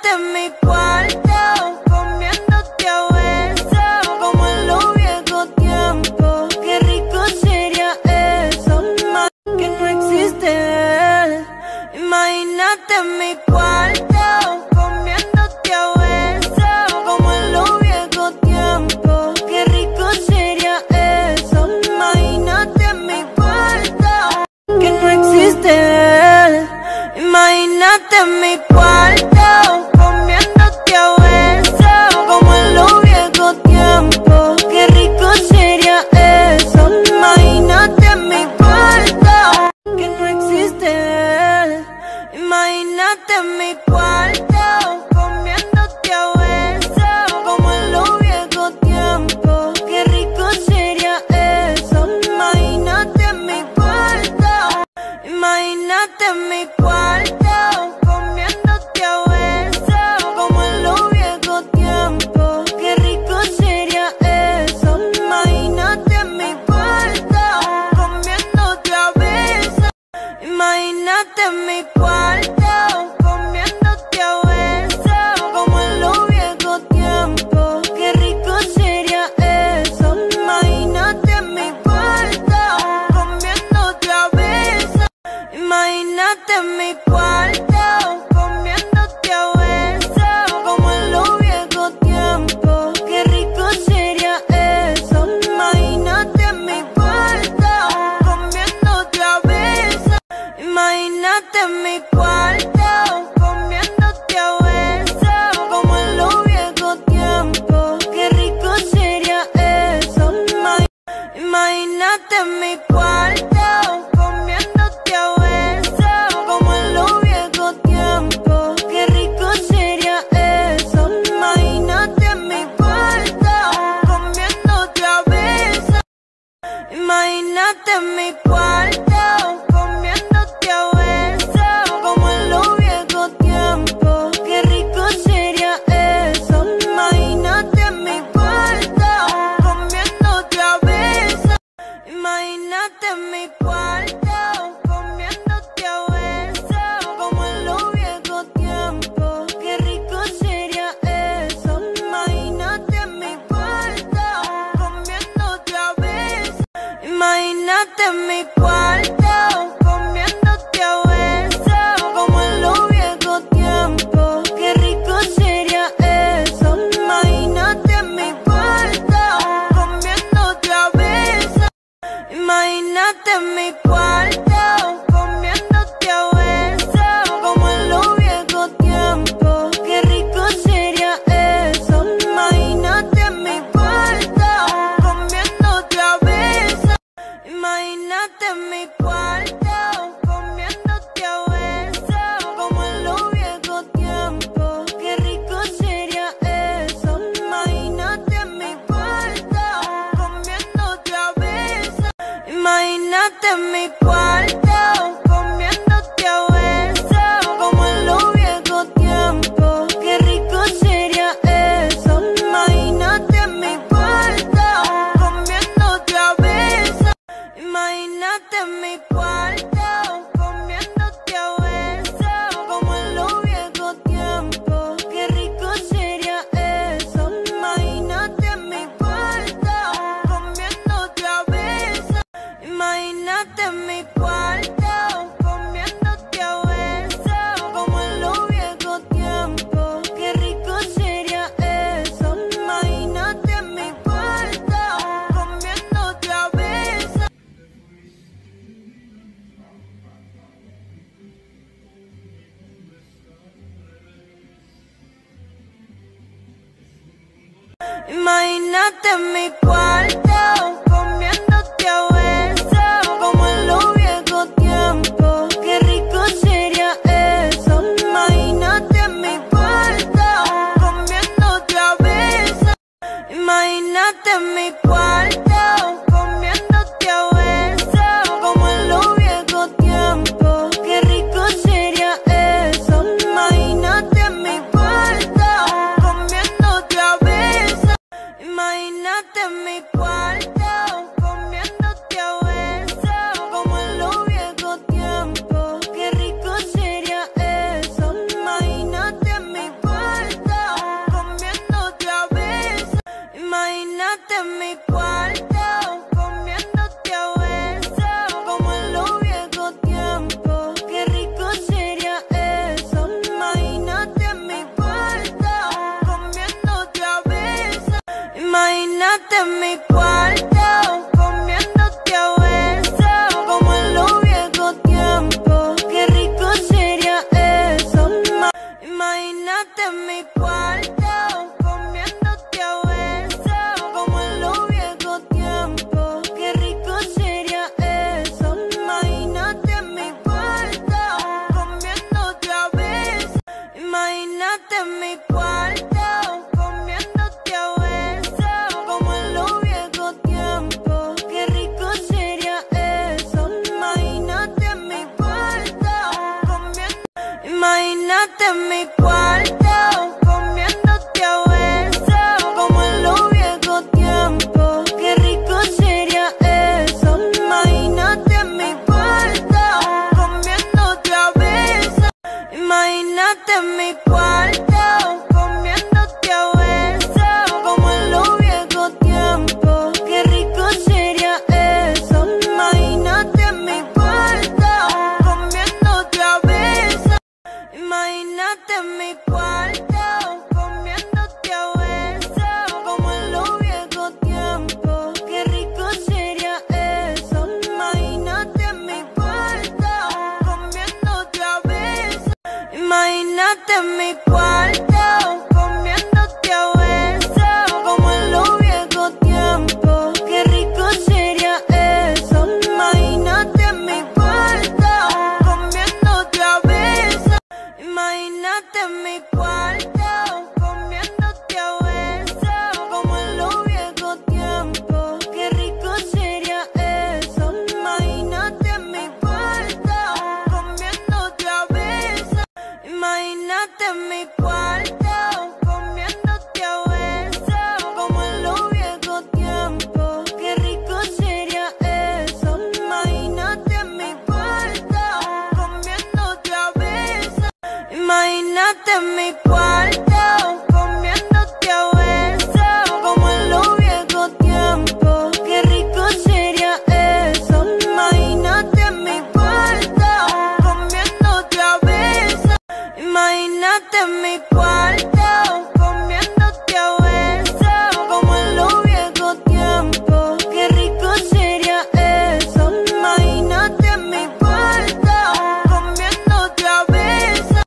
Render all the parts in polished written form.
Imagínate en mi cuarto, comiéndote a besos, como en los viejos tiempos. Qué rico sería eso, más que no existe él. Imagínate en mi cuarto, comiéndote a besos, como en los viejos tiempos. Qué rico sería eso. Imagínate en mi cuarto, que no existe él. Imagínate en mi cuarto, comiéndote a besos, como en los viejos tiempos. Qué rico sería eso. Imagínate en mi cuarto, que no existe él. Imagínate en mi cuarto, comiéndote a besos, como en los viejos tiempos. Qué rico sería eso. Imagínate en mi cuarto. Imagínate en mi cuarto, comiéndote a besos, como en los viejos tiempos. Qué rico sería eso. Imagínate en mi cuarto, comiéndote a besos. Imagínate en mi cuarto, comiéndote a besos, como en los viejos tiempos. Qué rico sería eso. Imagínate en mi cuarto, comiéndote a besos. Imagínate en mi cuarto, comiéndote a besos, como en los viejos tiempos. Qué rico sería eso. Imagínate en mi cuarto, comiéndote a besos. Imagínate en mi cuarto, comiéndote a besos, como en los viejos tiempos. Qué rico sería eso. Imagínate en mi cuarto, comiéndote a besos, como en los viejos tiempos. Qué rico sería eso. Imagínate en mi cuarto, comiéndote a besos. Imagínate en mi cuarto, comiéndote a besos, como en los viejos tiempos. Qué rico sería eso. Imagínate en mi cuarto, comiéndote a besos. Imagínate en mi cuarto, comiéndote a besos, como en los viejos tiempos. Qué rico sería eso. Imagínate en mi cuarto, comiéndote a besos. Imagínate en mi cuarto, comiéndote a besos, como en los viejos tiempos. Qué rico sería eso. Imagínate en mi cuarto, comiéndote a besos. Imagínate en mi cuarto, comiéndote a besos, como en los viejos tiempos. Qué rico sería eso. Imagínate en mi cuarto, comiéndote a besos. Imagínate en mi cuarto, comiéndote a besos, como en los viejos tiempos. Qué rico sería eso. Imagínate en mi cuarto, comiéndote a besos. Imagínate en mi cuarto, comiéndote a besos, como en los viejos tiempos. Qué rico sería eso. Imagínate en mi cuarto, comiéndote a besos. Imagínate en mi cuarto, comiéndote a besos, como en los viejos tiempos. Qué rico sería eso. Imagínate en mi cuarto, comiéndote a besos. Imagínate en mi cuarto, comiéndote a besos, como en los viejos tiempos. Qué rico sería eso. Imagínate en mi cuarto, comiéndote a besos. Imagínate en mi cuarto, comiéndote a besos, como en los viejos tiempos. Qué rico sería eso. Imagínate en mi cuarto, comiéndote a besos. Imagínate en mi cuarto, comiéndote a besos, como en los viejos tiempos. Qué rico sería eso. Imagínate en mi cuarto, comiéndote a besos. Imagínate en mi cuarto. Imagínate en mi cuarto, comiéndote a besos, como en los viejos tiempos. Qué rico sería eso. Imagínate en mi cuarto, comiéndote a besos, como en los viejos tiempos. Qué rico sería eso. Imagínate en mi cuarto, comiéndote a besos. Imagínate en mi cuarto, comiéndote a besos, como en los viejos tiempos. Qué rico sería eso. Imagínate en mi cuarto, comiendo. Imagínate en mi cuarto, comiéndote a besos, como en los viejos tiempos. Qué rico sería eso. Imagínate en mi cuarto, comiéndote a besos. Imagínate en mi cuarto, comiéndote a besos, como en los viejos tiempos. Qué rico sería eso. Imagínate en mi cuarto, comiéndote a besos. Imagínate en mi cuarto, comiéndote a besos, como en los viejos tiempos. Qué rico sería eso. Imagínate en mi cuarto, comiéndote a besos. Imagínate en mi cuarto, comiéndote a besos, como en los viejos tiempos. Qué rico sería eso. Imagínate en mi cuarto, comiéndote a besos. Imagínate en mi cuarto, comiéndote a besos, como en los viejos tiempos. Qué rico sería eso. Imagínate en mi cuarto, comiéndote a besos. Imagínate en mi cuarto, comiéndote a besos, como en los viejos tiempos. Qué rico sería eso. Imagínate en mi cuarto, comiéndote a besos. Imagínate en mi cuarto, comiéndote a besos, como en los viejos tiempos. Qué rico sería eso. Imagínate en mi cuarto, comiéndote a besos. Imagínate en mi cuarto, comiéndote a besos, como en los viejos tiempos. Qué rico sería eso. Imagínate en mi cuarto, comiéndote a besos.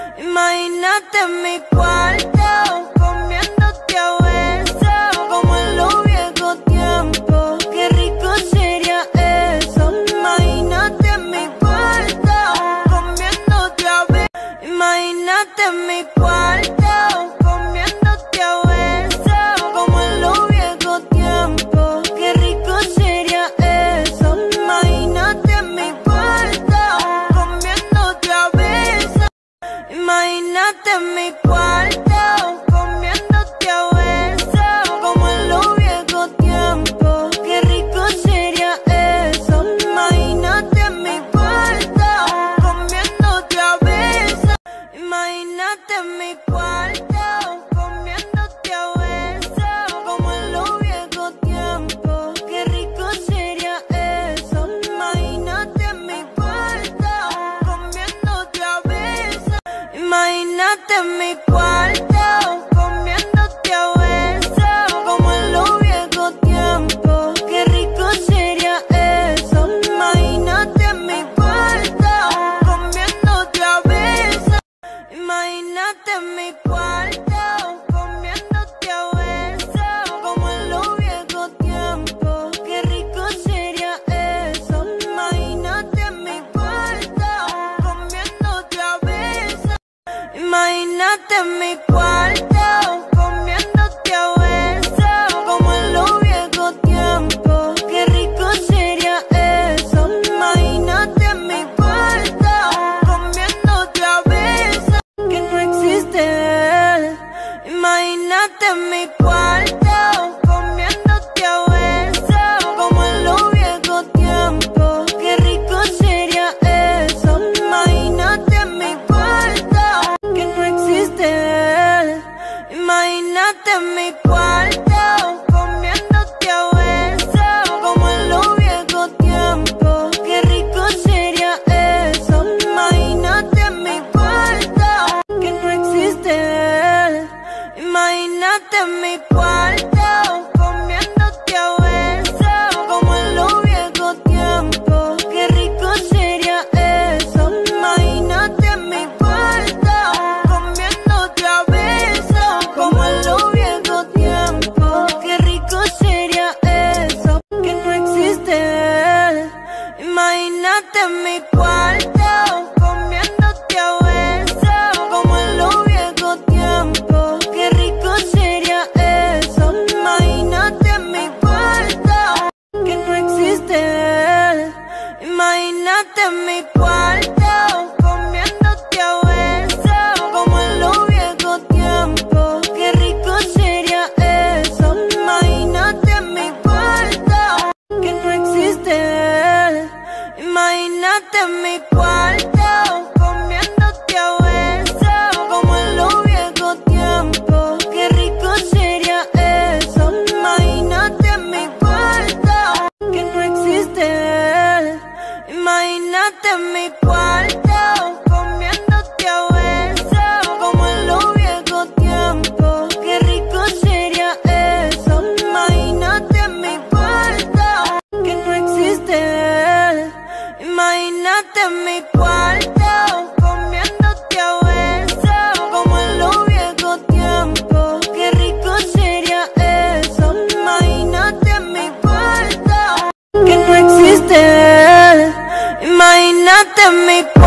Imagínate en mi cuarto, comiéndote a besos, como en los viejos tiempos. Qué rico sería eso. Imagínate en mi cuarto, comiéndote a besos. Imagínate en mi cuarto, comiéndote a besos, como en los viejos tiempos. Qué rico sería eso. Imagínate en mi cuarto, comiéndote a besos. Imagínate en mi cuarto, comiéndote a besos, como en los viejos tiempos. Qué rico sería eso. Imagínate en mi cuarto, comiéndote a besos. Imagínate en mi cuarto, comiéndote a besos, como en los viejos tiempos. Qué rico sería eso. Imagínate en mi cuarto, comiéndote a besos. Imagínate en mi cuarto, comiéndote a besos, como en los viejos tiempos. Qué rico sería eso. Imagínate en mi cuarto, comiéndote a besos. Imagínate en mi cuarto, comiéndote a besos, como en los viejos tiempos. Qué rico sería eso. Imagínate en mi cuarto, comiéndote a besos. Imagínate en mi cuarto, comiéndote a besos, como en los viejos tiempos. Qué rico sería eso. Imagínate en mi cuarto, comiéndote a besos. Que no existe él. Imagínate en mi cuarto, comiéndote a besos, como en los viejos tiempos. Qué rico sería eso. Imagínate en mi cuarto, que no existe él. Imagínate en mi cuarto, comiéndote a besos, como en los viejos tiempos. Qué rico sería eso. Imagínate en mi cuarto, que no existe él. Imagínate en mi cuarto, comiéndote a besos, como en los viejos tiempos. Qué rico sería eso. Imagínate en mi cuarto, que no existe él. Imagínate en mi cuarto, comiéndote a besos, como en los viejos tiempos. Qué rico sería eso. Imagínate en mi cuarto, que no existe él. Imagínate en mi cuarto, comiéndote a besos, como en los viejos tiempos. Qué rico sería eso. Imagínate en mi cuarto, que no existe él. Imagínate en mi cuarto, comiéndote a besos, como en los viejos tiempos. Qué rico sería eso. Imagínate en mi cuarto, que no existe él. Imagínate en mi cuarto.